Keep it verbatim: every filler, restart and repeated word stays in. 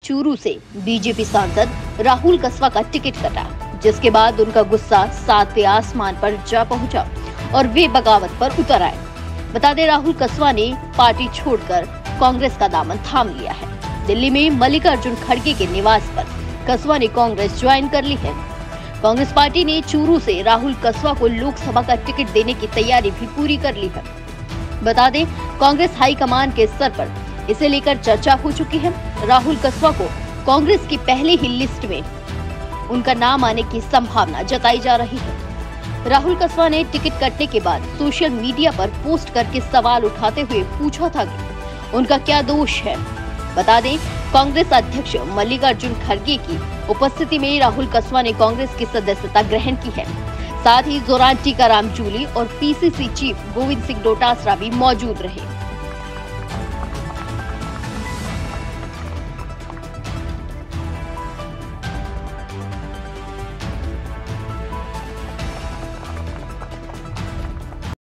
चूरू से बीजेपी सांसद राहुल कसवा का टिकट कटा, जिसके बाद उनका गुस्सा सातवें आसमान पर जा पहुंचा और वे बगावत पर उतर आए। बता दें, राहुल कसवा ने पार्टी छोड़कर कांग्रेस का दामन थाम लिया है। दिल्ली में मल्लिकार्जुन खड़गे के निवास पर कसवा ने कांग्रेस ज्वाइन कर ली है। कांग्रेस पार्टी ने चूरू से राहुल कसवा को लोकसभा का टिकट देने की तैयारी भी पूरी कर ली है। बता दें, कांग्रेस हाईकमान के स्तर पर इसे लेकर चर्चा हो चुकी है। राहुल कसवा को कांग्रेस की पहले ही लिस्ट में उनका नाम आने की संभावना जताई जा रही है। राहुल कसवा ने टिकट कटने के बाद सोशल मीडिया पर पोस्ट करके सवाल उठाते हुए पूछा था कि उनका क्या दोष है। बता दें, कांग्रेस अध्यक्ष मल्लिकार्जुन खड़गे की उपस्थिति में राहुल कसवा ने कांग्रेस की सदस्यता ग्रहण की है। साथ ही जोरान टीकाराम जूली और पीसीसी चीफ गोविंद सिंह डोटासरा भी मौजूद रहे।